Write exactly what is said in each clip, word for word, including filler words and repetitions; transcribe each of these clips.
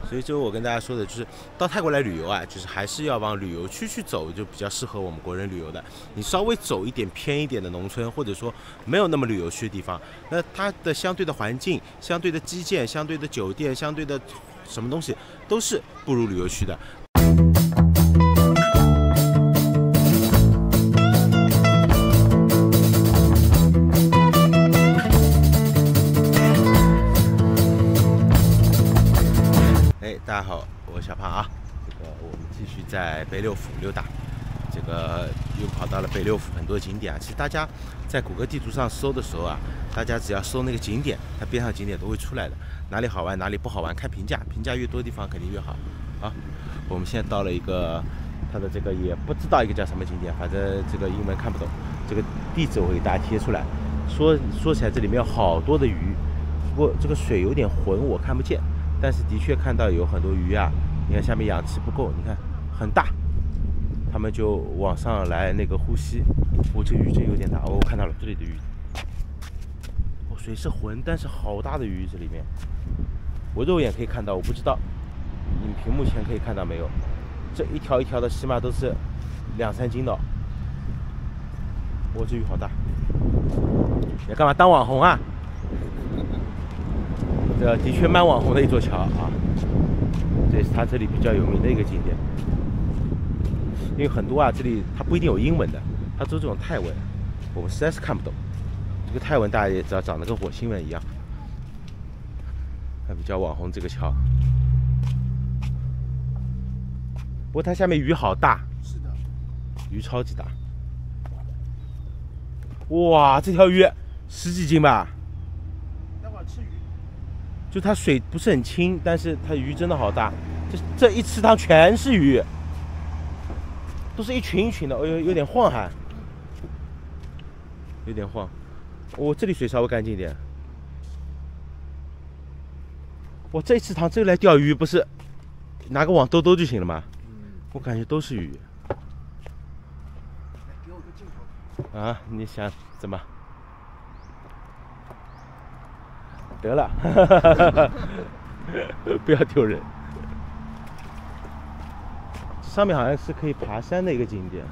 所以就我跟大家说的，就是到泰国来旅游啊，就是还是要往旅游区去走，就比较适合我们国人旅游的。你稍微走一点偏一点的农村，或者说没有那么旅游区的地方，那它的相对的环境、相对的基建、相对的酒店、相对的什么东西，都是不如旅游区的。大家好，我是小胖啊。这个我们继续在北六府溜达，这个又跑到了北六府很多景点啊。其实大家在谷歌地图上搜的时候啊，大家只要搜那个景点，它边上景点都会出来的。哪里好玩，哪里不好玩，看评价，评价越多地方肯定越好啊。我们现在到了一个，它的这个也不知道一个叫什么景点，反正这个英文看不懂。这个地址我给大家贴出来。说说起来，这里面有好多的鱼，不过这个水有点浑，我看不见。但是的确看到有很多鱼啊，你看下面氧气不够，你看很大，他们就往上来那个呼吸。我、哦、这鱼真有点大，哦，我看到了这里的鱼，哦，水是浑，但是好大的鱼这里面，我肉眼可以看到，我不知道你屏幕前可以看到没有？这一条一条的起码都是两三斤的，哦，我、哦、这鱼好大，你要干嘛当网红啊？这的确蛮网红的一座桥啊，这是它这里比较有名的一个景点。因为很多啊，这里它不一定有英文的，它都这种泰文，我们实在是看不懂。这个泰文大家也知道，长得跟火星文一样。它比较网红这个桥，不过它下面鱼好大， 是的， 鱼超级大。哇，这条鱼十几斤吧？就它水不是很清，但是它鱼真的好大，这这一池塘全是鱼，都是一群一群的，哦，有有点晃还，有点晃。我、哦、这里水稍微干净一点。我这一池塘这来钓鱼不是拿个网兜兜就行了吗？我感觉都是鱼。 给我个镜头。 啊，你想怎么？得了，不要丢人。上面好像是可以爬山的一个景点。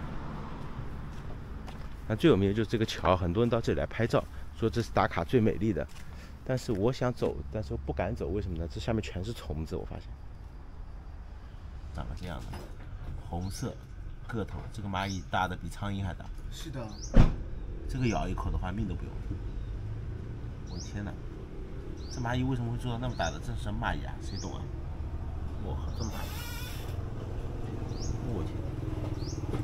那最有名的就是这个桥，很多人到这里来拍照，说这是打卡最美丽的。但是我想走，但是我不敢走，为什么呢？这下面全是虫子，我发现。长了这样的，红色个头，这个蚂蚁大的比苍蝇还大。 是的。 这个咬一口的话，命都不用。我的天哪！这蚂蚁为什么会做到那么大的？这是什么蚂蚁啊？谁懂啊？我靠，这么大！我天！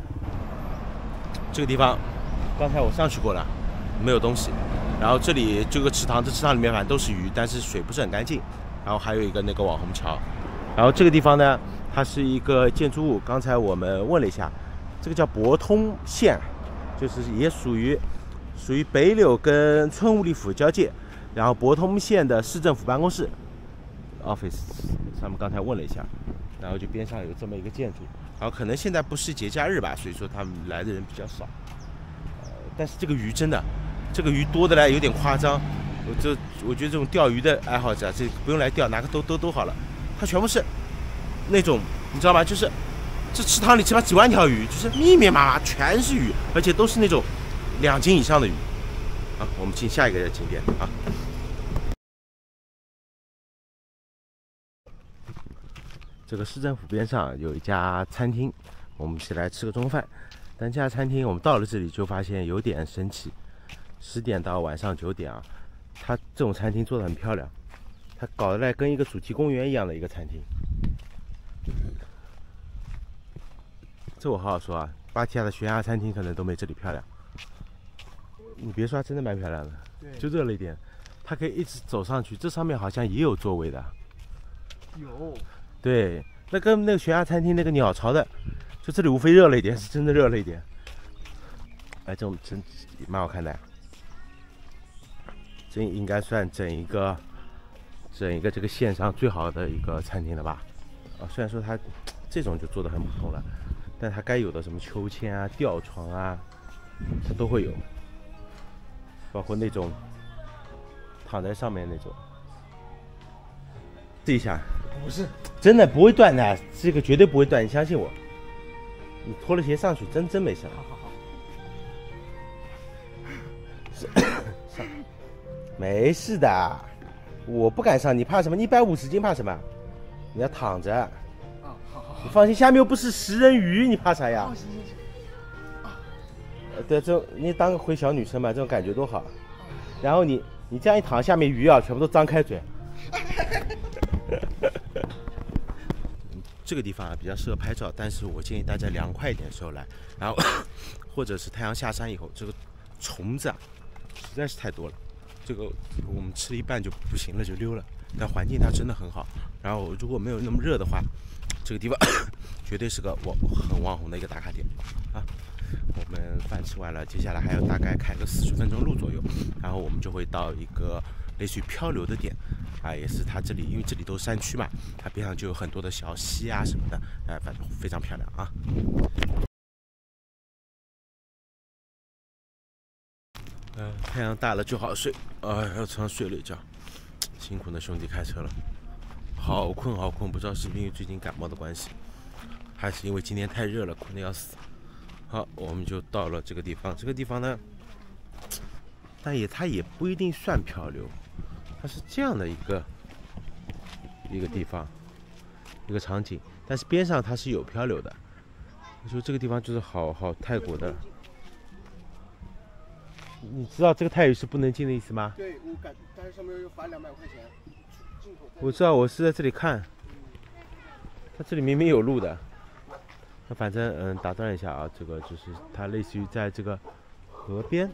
这个地方，刚才我上去过了，没有东西。然后这里这个池塘，这池塘里面反正都是鱼，但是水不是很干净。然后还有一个那个网红桥。然后这个地方呢，它是一个建筑物。刚才我们问了一下，这个叫博通县，就是也属于属于北柳跟春武里府交界。然后博通县的市政府办公室 office， 他们刚才问了一下，然后就边上有这么一个建筑，然后可能现在不是节假日吧，所以说他们来的人比较少。呃，但是这个鱼真的，这个鱼多的来有点夸张。我这我觉得这种钓鱼的爱好者，这不用来钓，拿个兜兜兜好了。它全部是那种你知道吗？就是这池塘里起码几万条鱼，就是密密麻麻全是鱼，而且都是那种两斤以上的鱼。好，我们进下一个景点啊。这个市政府边上有一家餐厅，我们是来吃个中饭。但这家餐厅我们到了这里就发现有点神奇，十点到晚上九点啊，它这种餐厅做得很漂亮，它搞得来跟一个主题公园一样的一个餐厅。这我好好说啊，芭提雅的悬崖餐厅可能都没这里漂亮。你别说，真的蛮漂亮的，就热了一点。它可以一直走上去，这上面好像也有座位的。 有。 对，那跟那个悬崖餐厅那个鸟巢的，就这里无非热了一点，是真的热了一点。哎，这种真蛮好看的，这应该算整一个整一个这个线上最好的一个餐厅了吧？啊，虽然说它这种就做得很普通了，但它该有的什么秋千啊、吊床啊，它都会有。包括那种躺在上面那种，试一下不是， 真的不会断的，这个绝对不会断，你相信我。你脱了鞋上去，真真没事。 好好好。 上，没事的，我不敢上，你怕什么？你一百五十斤怕什么？你要躺着。啊，好好好。你放心，下面又不是食人鱼，你怕啥呀？哦，行行行。啊。对，这种你当个回小女生嘛，这种感觉多好。然后你你这样一躺，下面鱼啊全部都张开嘴。这个地方啊比较适合拍照，但是我建议大家凉快一点的时候来，然后或者是太阳下山以后，这个虫子啊实在是太多了，这个我们吃了一半就不行了，就溜了。但环境它真的很好，然后如果没有那么热的话，这个地方绝对是个网很网红的一个打卡点啊。我们饭吃完了，接下来还要大概开个四十分钟路左右，然后我们就会到一个类似于漂流的点啊，也是它这里，因为这里都是山区嘛，它边上就有很多的小溪啊什么的，哎、啊，反正非常漂亮啊。呃，太阳大了就好睡，哎，要床上睡了一觉，辛苦那兄弟开车了，好困好困，不知道是不是因为最近感冒的关系，还是因为今天太热了，困得要死。好，我们就到了这个地方。这个地方呢，但也它也不一定算漂流，它是这样的一个一个地方，一个场景。但是边上它是有漂流的。我说这个地方就是好好泰国的。你知道这个泰语是不能进的意思吗？ 对，我感，但是上面又罚两百块钱。进口。 我知道，我是在这里看，它这里明明有路的。那反正嗯，打断一下啊，这个就是它类似于在这个河边，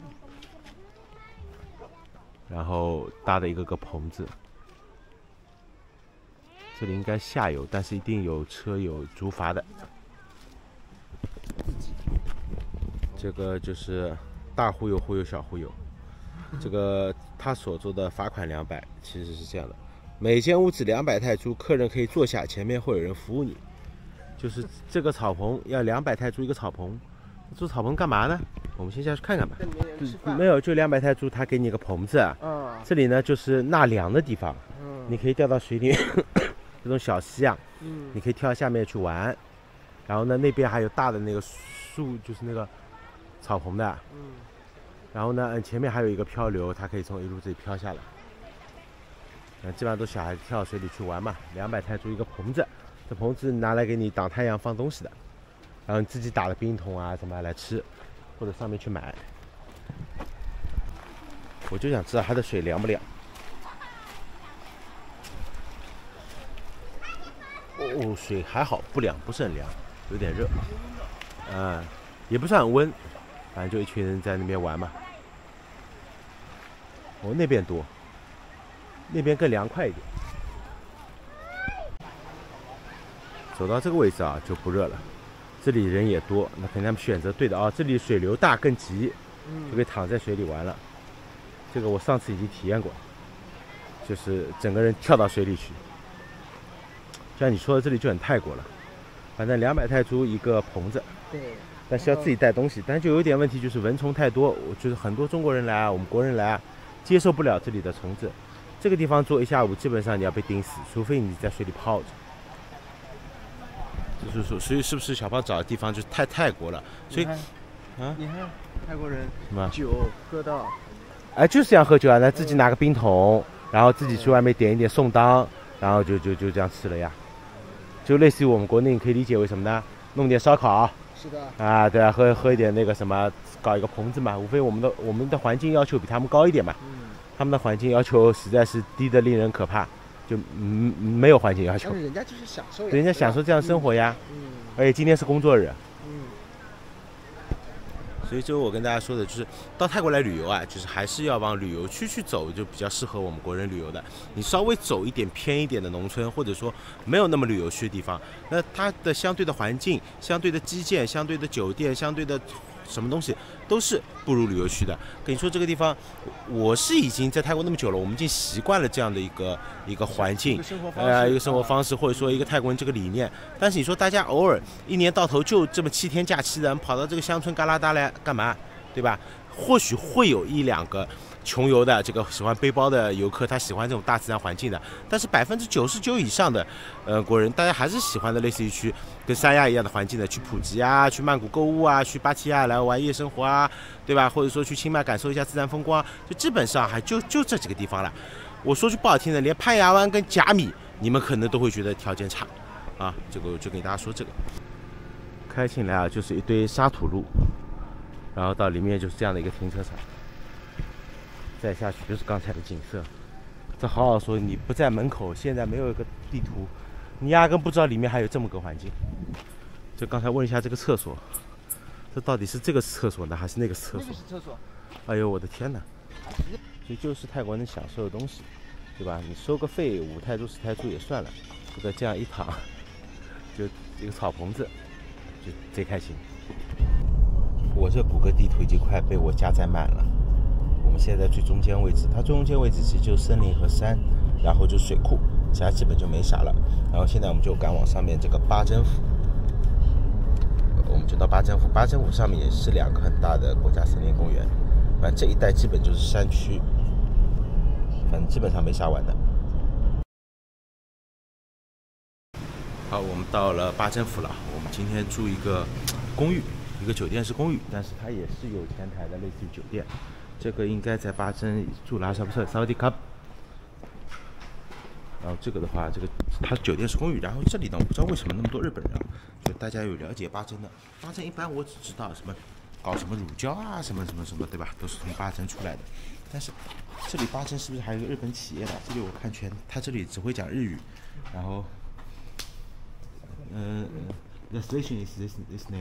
然后搭的一个个棚子。这里应该下游，但是一定有车有竹筏的。这个就是大忽悠忽悠小忽悠。这个他所做的罚款两百，其实是这样的：每间屋子两百泰铢，客人可以坐下，前面会有人服务你。就是这个草棚要两百泰铢一个草棚，做草棚干嘛呢？我们先下去看看吧。没有，就两百泰铢，他给你个棚子。嗯。这里呢就是纳凉的地方。嗯。你可以掉到水里，这种小溪啊。嗯。你可以跳到下面去玩，然后呢那边还有大的那个树，就是那个草棚的。嗯。然后呢，前面还有一个漂流，它可以从一路这里飘下来。嗯，基本上都小孩子跳到水里去玩嘛，两百泰铢一个棚子。这棚子拿来给你挡太阳放东西的，然后你自己打的冰桶啊什么来吃，或者上面去买。我就想知道它的水凉不凉。哦，水还好，不凉，不是很凉，有点热。嗯，也不算很温，反正就一群人在那边玩嘛。哦，那边多，那边更凉快一点。走到这个位置啊，就不热了。这里人也多，那肯定他们选择对的啊。这里水流大更急，就可以躺在水里玩了。这个我上次已经体验过，就是整个人跳到水里去。像你说的，这里就很泰国了。反正两百泰铢一个棚子， 对， 但是要自己带东西。但就有一点问题，就是蚊虫太多。我觉得很多中国人来啊，我们国人来啊，接受不了这里的虫子。这个地方坐一下午，基本上你要被叮死，除非你在水里泡着。就是说，所以是不是小胖找的地方就太泰国了？所以， 啊，你看泰国人什么酒喝到， 哎，就是这样喝酒啊，那自己拿个冰桶，然后自己去外面点一点送当，然后就就就这样吃了呀，就类似于我们国内，你可以理解为什么呢？弄点烧烤， 是的， 啊，对啊，喝喝一点那个什么，搞一个棚子嘛，无非我们的我们的环境要求比他们高一点嘛，嗯，他们的环境要求实在是低得令人可怕。就嗯没有环境要求， 人家就是享受， 人家享受这样生活呀。嗯，而且今天是工作日。嗯。所以就我跟大家说的，就是到泰国来旅游啊，就是还是要往旅游区去走，就比较适合我们国人旅游的。你稍微走一点偏一点的农村，或者说没有那么旅游区的地方，那它的相对的环境、相对的基建、相对的酒店、相对的什么东西都是不如旅游区的。跟你说这个地方，我是已经在泰国那么久了，我们已经习惯了这样的一个一个环境，呃，一个生活方式，或者说一个泰国人这个理念。但是你说大家偶尔一年到头就这么七天假期的，跑到这个乡村旮旯沓来干嘛，对吧？或许会有一两个穷游的这个喜欢背包的游客，他喜欢这种大自然环境的。但是百分之九十九以上的呃国人，大家还是喜欢的类似于去跟三亚一样的环境的，去普吉啊，去曼谷购物啊，去芭提雅来玩夜生活啊，对吧？或者说去清迈感受一下自然风光，就基本上还就就这几个地方了。我说句不好听的，连攀牙湾跟甲米，你们可能都会觉得条件差啊。这个就给大家说这个。开进来啊，就是一堆沙土路，然后到里面就是这样的一个停车场，再下去就是刚才的景色。这好好说，你不在门口，现在没有一个地图，你压根不知道里面还有这么个环境。就刚才问一下这个厕所，这到底是这个厕所呢，还是那个厕所？ 那个是厕所。 哎呦，我的天哪！这就是泰国人享受的东西，对吧？你收个费，五泰铢、十泰铢也算了，这个这样一躺，就一个草棚子。就贼开心。我这谷歌地图已经快被我加载满了。我们现在在最中间位置，它最中间位置其实就是森林和山，然后就水库，其他基本就没啥了。然后现在我们就赶往上面这个巴珍府，我们就到巴珍府。巴珍府上面也是两个很大的国家森林公园，反正这一带基本就是山区，反正基本上没啥玩的。好，我们到了巴珍府了。我们今天住一个公寓，一个酒店是公寓，但是它也是有前台的，类似于酒店。这个应该在巴珍住拉萨布特萨瓦迪卡。然后这个的话，这个它酒店是公寓，然后这里呢，我不知道为什么那么多日本人啊。就大家有了解巴珍的，巴珍一般我只知道什么搞什么乳胶啊，什么什么什么，对吧？都是从巴珍出来的。但是这里巴珍是不是还有一个日本企业的？这里我看全，它这里只会讲日语，然后。呃、uh, ，the station is this this name。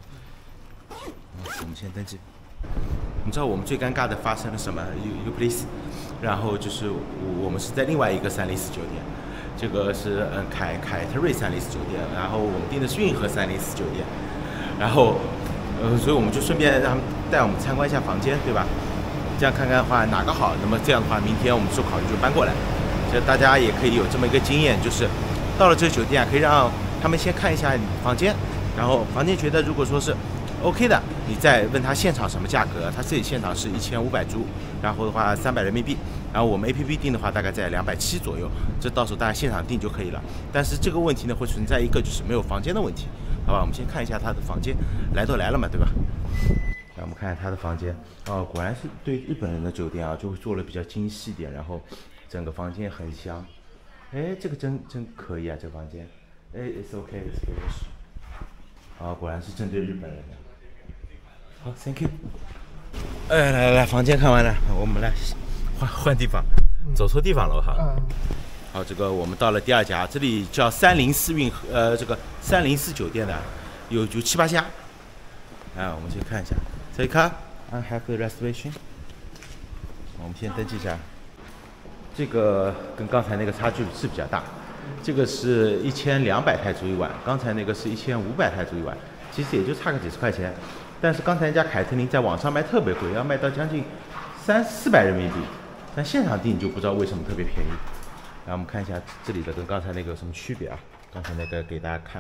我们先登记。你知道我们最尴尬的发生了什么 ？You you please。然后就是我们是在另外一个三零四酒店，这个是嗯凯凯特瑞三零四酒店，然后我们订的是运河三零四酒店，然后呃，所以我们就顺便让他们带我们参观一下房间，对吧？这样看看的话哪个好，那么这样的话，明天我们做考虑就搬过来。所以大家也可以有这么一个经验，就是到了这个酒店啊，可以让他们先看一下你房间，然后房间觉得如果说是 OK 的，你再问他现场什么价格。他这里现场是一千五百铢，然后的话三百人民币，然后我们 A P P 订的话大概在两百七左右，这到时候大家现场订就可以了。但是这个问题呢会存在一个就是没有房间的问题，好吧？我们先看一下他的房间，来都来了嘛，对吧？让我们看看他的房间，哦，果然是对日本人的酒店啊，就会做的比较精细点，然后整个房间很香。哎，这个真真可以啊，这个房间。哎 ，it's okay，it's okay。啊，果然是针对日本人的。好 ，thank you。哎，来来来，房间看完了，我们来换换地方，走错地方了，我靠。嗯。好，这个我们到了第二家，这里叫三零四运河，呃，这个三零四酒店的有有七八家。啊，我们先看一下。这一看 ，I have the reservation。我们先登记一下。这个跟刚才那个差距是比较大。这个是一千两百泰铢一晚，刚才那个是一千五百泰铢一晚，其实也就差个几十块钱。但是刚才人家凯特琳在网上卖特别贵，要卖到将近三四百人民币，但现场订你就不知道为什么特别便宜。然后我们看一下这里的跟刚才那个有什么区别啊？刚才那个给大家看，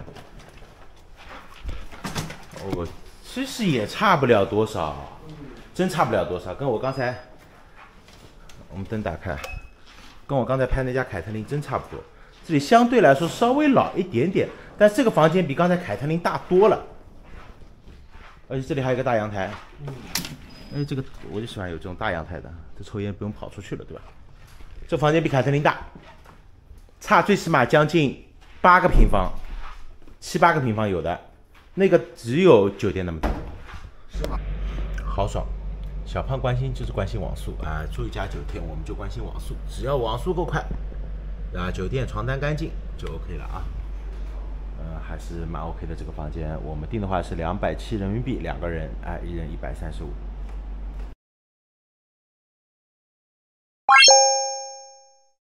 哦，其实也差不了多少，真差不了多少，跟我刚才我们灯打开，跟我刚才拍那家凯特琳真差不多。这里相对来说稍微老一点点，但这个房间比刚才凯特琳大多了，而且这里还有一个大阳台。哎，这个我就喜欢有这种大阳台的，这抽烟不用跑出去了，对吧？这房间比凯特琳大，差最起码将近八个平方，七八个平方有的，那个只有酒店那么大，是吧？豪爽。小胖关心就是关心网速啊，住一家酒店我们就关心网速，只要网速够快。啊，酒店床单干净就 OK 了啊，呃，还是蛮 OK 的这个房间。我们订的话是两百七人民币两个人，哎、啊，一人一百三十五。